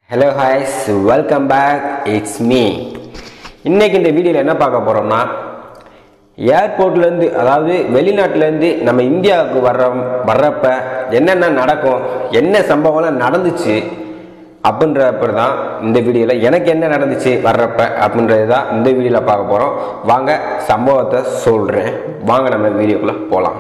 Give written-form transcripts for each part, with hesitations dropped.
Hello guys, welcome back. It's me. இன்னைக்கு இந்த வீடியோல என்ன பார்க்க போறோம்னா ஏர்போர்ட்ல இருந்து அதாவது வெளிநாட்டுல இருந்து நம்ம இந்தியாவுக்கு வர்றப்ப என்னென்ன நடக்கும், என்ன சம்பவம்லாம் நடந்துச்சு அப்படின்றப்ப தான் இந்த வீடியோல எனக்கு என்ன நடந்துச்சு வர்றப்ப அப்படின்றது தான் இந்த வீடியோல பார்க்க போறோம். வாங்க சம்பவத்தை சொல்றேன். வாங்க நம்ம வீடியோக்குள்ள போலாம்.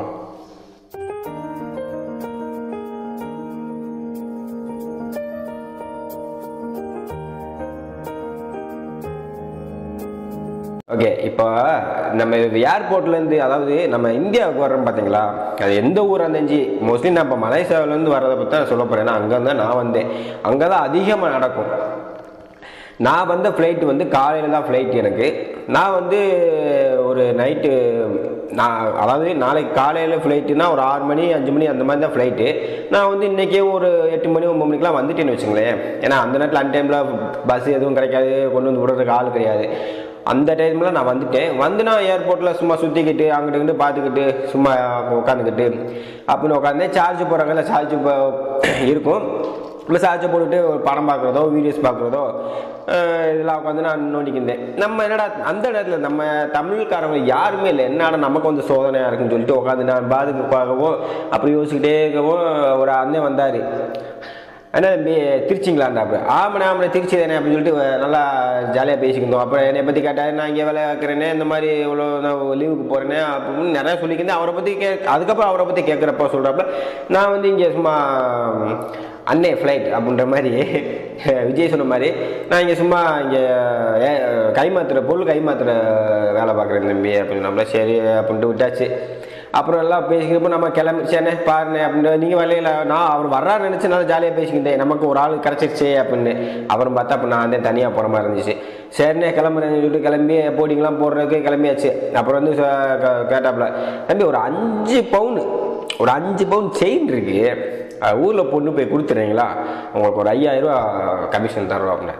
ஓகே, இப்போ நம்ம ஏர்போர்ட்லேருந்து அதாவது நம்ம இந்தியாவுக்கு வர்றோம் பார்த்தீங்களா, அது எந்த ஊராக இருந்துச்சு மோஸ்ட்லி நான் இப்போ மலேசியாவிலேருந்து வர்றதை பற்றி தான் சொல்ல போகிறேன். ஏன்னா அங்கே தான் நான் வந்தேன், அங்கே தான் அதிகமாக நடக்கும். நான் வந்த ஃப்ளைட்டு வந்து காலையில் தான் ஃப்ளைட் எனக்கு. நான் வந்து ஒரு நைட்டு அதாவது நாளைக்கு காலையில் ஃப்ளைட்டுனா ஒரு 6 மணி 5 மணி அந்த மாதிரி தான் ஃப்ளைட்டு. நான் வந்து இன்றைக்கே ஒரு 8 மணி 9 மணிக்கெலாம் வந்துட்டேன்னு வச்சுங்களேன். ஏன்னா அந்த நேரத்தில் அன் டைமில் பஸ் எதுவும் கிடைக்காது, கொண்டு வந்து விடுறதுக்கு ஆள் கிடையாது. அந்த டைமில் நான் வந்துட்டேன். வந்து நான் ஏர்போர்ட்டில் சும்மா சுற்றிக்கிட்டு அங்கிட்டு பார்த்துக்கிட்டு சும்மா உட்காந்துக்கிட்டு அப்படின்னு உட்காந்தேன். சார்ஜ் போடுறாங்கல்ல, சார்ஜ் இருக்கும். இல்லை சார்ஜை போட்டுட்டு ஒரு படம் பார்க்குறதோ வீடியோஸ் பார்க்குறதோ இதெல்லாம் உட்காந்து நான் நோண்டிக்கிட்டேன். நம்ம என்னடா அந்த நேரத்தில் நம்ம தமிழ்காரங்க யாருமே இல்லை, என்னடா நமக்கு வந்து சோதனையாக இருக்குன்னு சொல்லிட்டு உட்காந்து நான் பார்க்கவும் அப்படி யோசிச்சுக்கிட்டே இருக்கவும் ஒரு அண்ணன் வந்தார். ஏன்னா திருச்சிங்களாண்டா, அப்போ ஆமாண்ணே திருச்சி தானே அப்படின்னு சொல்லிட்டு நல்லா ஜாலியாக பேசிக்கிட்டோம். அப்புறம் என்னை பற்றி கேட்டார், நான் இங்கே வேலை பார்க்குறேனே, இந்த மாதிரி இவ்வளோ நான் லீவுக்கு போகிறேனே அப்படின்னு நிறையா சொல்லிக்கிட்டேன். அவரை பற்றி அதுக்கப்புறம் அவரை பற்றி கேட்குறப்ப சொல்கிறப்ப நான் வந்து இங்கே சும்மா அண்ணே ஃப்ளைட் அப்படின்ற மாதிரி விஜய் சொன்ன மாதிரி நான் இங்கே சும்மா இங்கே பொருள் கைமாத்துற வேலை பார்க்குறேன் தம்பி அப்படின்னு நம்மள சரி அப்படின்ட்டு விட்டாச்சு. அப்புறம் எல்லாம் பேசிக்கிறப்போ நம்ம கிளம்பிச்சேனே பாருண்ணே அப்படின்ற நீங்கள் வரலையில நான் அவர் வர்றாரு நினச்சி நல்லா ஜாலியாக பேசிக்கிட்டேன். நமக்கு ஒரு ஆள் கிடச்சிருச்சே அப்படின்னு. அப்புறம் பார்த்தா அப்போ நான் வந்து தனியாக போகிற மாதிரி இருந்துச்சு. சரிண்ணே கிளம்புறேன்னு சொல்லிட்டு கிளம்பி போட்டிங்கெலாம் போடுறதுக்கு கிளம்பியாச்சு. அப்புறம் வந்து கேட்டாப்புல, தம்பி ஒரு 5 பவுன் செயின் இருக்கு, ஊரில் பொண்ணு போய் கொடுத்துறீங்களா, உங்களுக்கு ஒரு 5000 ரூபா கமிஷன் தரோம் அப்படின்னு.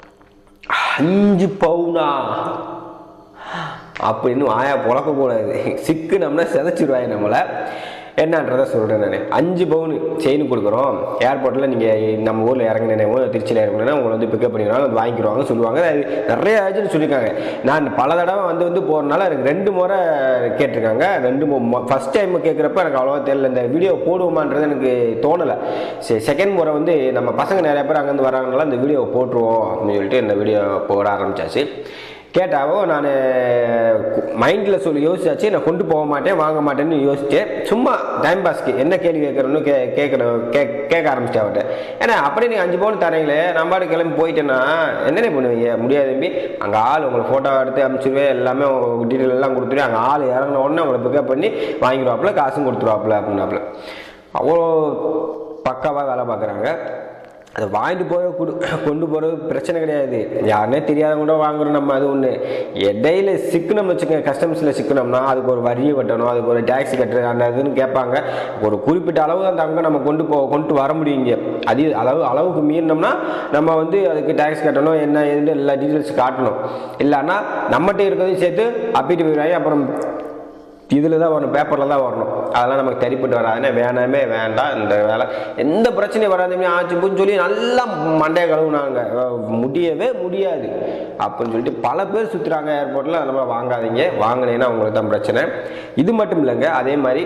5 பவுனா அப்படின்னு ஆயா புழக்கக்கூடாது, சிக்குனம்னா செதைச்சிடுவாங்க நம்மளை. என்னன்றதை சொல்கிறேன் நான். 5 பவுன் செயின் கொடுக்குறோம் ஏர்போர்ட்டில், நீங்கள் நம்ம ஊரில் இறங்கினேனோ திருச்சியில் இறங்கினேன்னா உங்களை வந்து பிக்கப் பண்ணிடுவாங்க, வந்து வாங்கிடுவாங்க சொல்லுவாங்க. அது நிறைய ஏஜென்ட் சொல்லியிருக்காங்க. நான் பல தடவை வந்து போகிறனால எனக்கு 2 முறை கேட்டிருக்காங்க. ஃபஸ்ட் டைம் கேட்குறப்ப எனக்கு அவ்வளோவா தெரியல, இந்த வீடியோ போடுவோமான்றது எனக்கு தோணலை. சரி, செகண்ட் முறை வந்து நம்ம பசங்க நிறைய பேர் அங்கேருந்து வராங்கனால இந்த வீடியோ போட்டுருவோம் அப்படின்னு சொல்லிட்டு இந்த வீடியோ போட ஆரம்பித்தாச்சு. கேட்டாவோ நான் மைண்டில் யோசிச்சாச்சு, நான் கொண்டு போக மாட்டேன் வாங்க மாட்டேன்னு யோசிச்சேன். சும்மா டைம் பாஸ்க்கு என்ன கேள்வி கேட்குறோன்னு கேட்க ஆரம்பிச்சேன் அவர்கிட்ட. ஏன்னா அப்படியே நீங்கள் 5 பவுன் தரீங்களே, நான் பாட்டு கிளம்பி போயிட்டேன்னா என்னென்ன பண்ணுவீங்க, முடியாது தம்பி. அங்கே ஆள் உங்களுக்கு ஃபோட்டோ எடுத்து அனுப்பிச்சிடுவேன், எல்லாமே டீட்டெயில் எல்லாம் கொடுத்துருவேன். அங்கே ஆள் இறங்கின உடனே உங்களை பிக்கப் பண்ணி வாங்கிடுவாப்புல, காசும் கொடுத்துருவாப்புல அப்படின்னாப்புல. அவ்வளோ பக்காவாக வேலை பார்க்குறாங்க. அதை வாங்கிட்டு கொண்டு போகிறது பிரச்சனை கிடையாது, யாருன்னே தெரியாதவங்க கூட வாங்குறோம் நம்ம. அது ஒன்று இடையில சிக்கனம் வச்சுக்கோங்க, கஸ்டம்ஸில் சிக்கனம்னா அதுக்கு ஒரு வரியை கட்டணும், அதுக்கு ஒரு டேக்ஸ் கட்டுறது அந்த இதுன்னு கேட்பாங்க. ஒரு குறிப்பிட்ட அளவு அந்த அங்கே நம்ம கொண்டு வர முடியுங்க. அளவுக்கு மீறினோம்னா நம்ம வந்து அதுக்கு டேக்ஸ் கட்டணும், என்ன ஏதுன்னு எல்லா டீட்டெயில்ஸ் காட்டணும். இல்லைன்னா நம்மகிட்ட இருக்கிறதையும் சேர்த்து அப்பிட்டு போயிடுவாங்க. அப்புறம் இதில் தான் வரணும், பேப்பரில் தான் வரணும். அதெல்லாம் நமக்கு சரிப்பட்டு வராதுன்னா வேணாமே வேண்டாம், இந்த வேலை எந்த பிரச்சனையும் வராதுமே ஆச்சுப்புன்னு சொல்லி நல்லா மண்டையை கழுவுனாங்க. முடியவே முடியாது அப்படின்னு சொல்லிட்டு பல பேர் சுற்றுறாங்க ஏர்போர்ட்டில். அதெல்லாம் வாங்காதீங்க, வாங்கினீங்கன்னா அவங்களுக்கு தான் பிரச்சனை. இது மட்டும் இல்லைங்க, அதே மாதிரி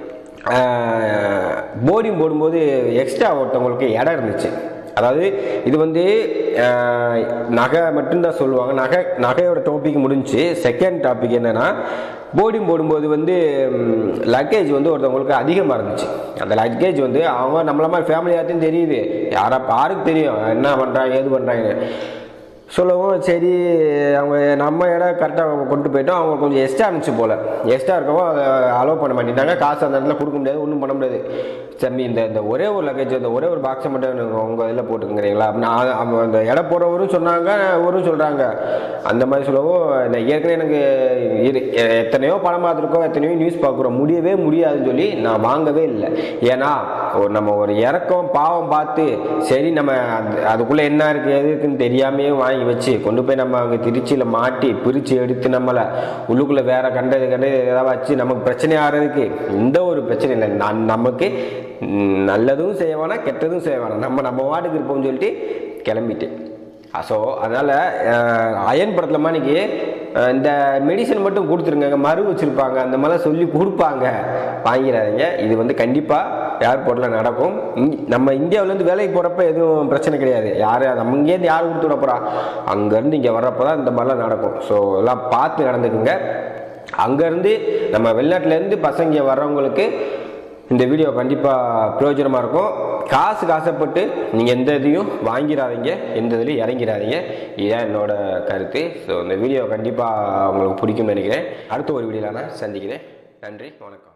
போர்டிங் போடும்போது எக்ஸ்ட்ரா ஒருத்தவங்களுக்கு இடம் இருந்துச்சு. அதாவது இது வந்து நகை மட்டும்தான் சொல்லுவாங்க. நகையோட டாபிக் முடிஞ்சு. செகண்ட் டாபிக் என்னன்னா, போர்டிங் போடும்போது வந்து லக்கேஜ் வந்து ஒருத்தவங்களுக்கு அதிகமாக இருந்துச்சு. அந்த லக்கேஜ் வந்து அவங்க நம்மள மாதிரி ஃபேமிலி யாருக்கும் தெரியுது, யாருக்கு தெரியும் என்ன பண்ணுறாங்க ஏது பண்ணுறாங்க சொல்லவும். சரி, அவங்க நம்ம இடம் கரெக்டாக கொண்டு போயிட்டோம். அவங்க கொஞ்சம் எக்ஸ்ட்ரா இருந்துச்சு போல். எக்ஸ்ட்ரா இருக்கவும் அதை அலோவ் பண்ண மாட்டேங்கிறாங்க. காசு அந்த இடத்துல கொடுக்க முடியாது, ஒன்றும் பண்ண முடியாது. சரி, இந்த ஒரே ஒரு லக்கேஜ், இந்த ஒரே ஒரு பாக்ஸை மட்டும் உங்கள் இதில் போட்டுக்கிறீங்களா அப்படின்னு அந்த இடம் போடுறவரும் சொன்னாங்க, ஒரும் சொல்கிறாங்க. அந்த மாதிரி சொல்லவும் நான் ஏற்கனவே எனக்கு எத்தனையோ படம் பார்த்துருக்கோம், எத்தனையோ நியூஸ் பார்க்குறோம், முடியவே முடியாதுன்னு சொல்லி நான் வாங்கவே இல்லை. ஏன்னா நம்ம ஒரு இறக்கம் பாவம் பார்த்து சரி நம்ம அதுக்குள்ளே என்ன இருக்குது எது இருக்குன்னு தெரியாமையே வாங்கி வச்சு கொண்டு போய் நம்ம அங்கே திருச்சியில் மாட்டி பிரித்து எடுத்து நம்மளை உள்ளுக்குள்ளே வேற கண்டது ஏதாவது வச்சு நமக்கு பிரச்சனை ஆகிறதுக்கு இந்த ஒரு பிரச்சனை இல்லை. நமக்கு நல்லதும் செய்ய வேணாம், கெட்டதும் செய்ய வேணாம், நம்ம வாட்டுக்கு இருப்போம்னு சொல்லிட்டு கிளம்பிட்டு. ஸோ அதனால் அயன் படத்தில் மாணிக்கு இந்த மெடிசன் மட்டும் கொடுத்துருங்க, மறு வச்சுருப்பாங்க, அந்த மாதிரிலாம் சொல்லி கொடுப்பாங்க, வாங்கிடாதீங்க. இது வந்து கண்டிப்பாக ஏர்போர்ட்டில் நடக்கும். நம்ம இந்தியாவிலேருந்து வேலைக்கு போகிறப்ப எதுவும் பிரச்சனை கிடையாது. நம்ம இங்கேருந்து யார் கொடுத்து விட போகிறா, அங்கேருந்து இங்கே வர்றப்போ தான் இந்த மாதிரிலாம் நடக்கும். ஸோ எல்லாம் பார்த்து நடந்துக்குங்க. அங்கேருந்து நம்ம வெளிநாட்டிலேருந்து பசங்க வர்றவங்களுக்கு இந்த வீடியோ கண்டிப்பாக பிரயோஜனமாக இருக்கும். காசுக்கு ஆசைப்பட்டு நீங்கள் எந்த இதையும் வாங்கிடாதீங்க, எந்த இதுலையும் இறங்கிடாதீங்க. இதுதான் என்னோட கருத்து. ஸோ இந்த வீடியோ கண்டிப்பாக உங்களுக்கு பிடிக்கும்னு நினைக்கிறேன். அடுத்த ஒரு வீடியோவில் நான் சந்திக்கிறேன். நன்றி, வணக்கம்.